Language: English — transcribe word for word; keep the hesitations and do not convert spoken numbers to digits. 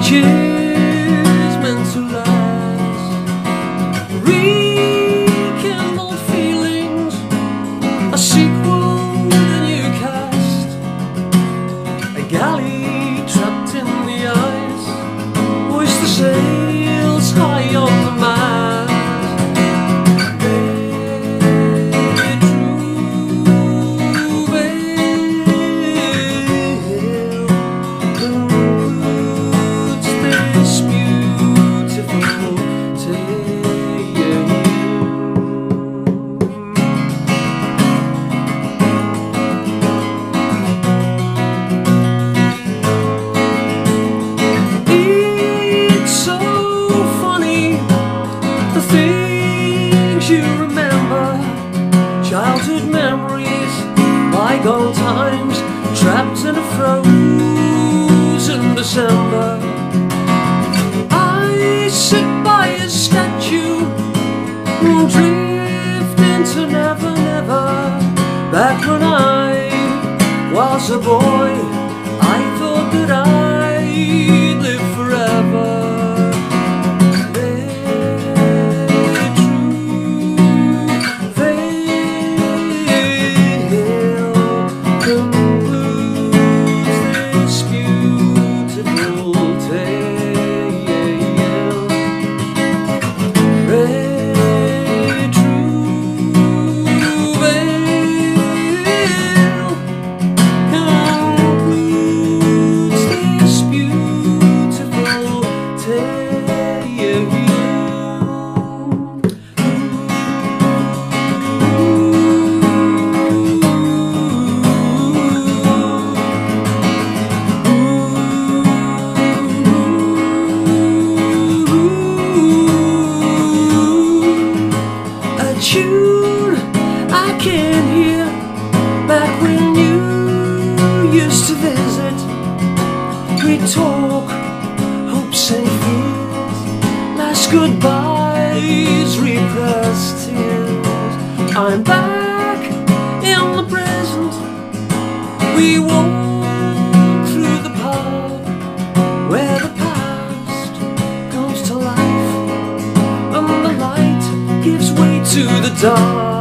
is meant to last. Rekindled feelings, a sequel with a new cast. A galley trapped in the ice, hoist the sails high on the mast. You remember childhood memories, bygone times, trapped in a frozen December. I sit by a statue, drift into never, never. Back when I was a boy, I thought that I'd live forever. Tune I can hear back when you used to visit. We'd talk hopes and fears, last goodbyes, repressed tears. I'm back in the present. We walk through the park where the past comes to life and the light gives way to the dark.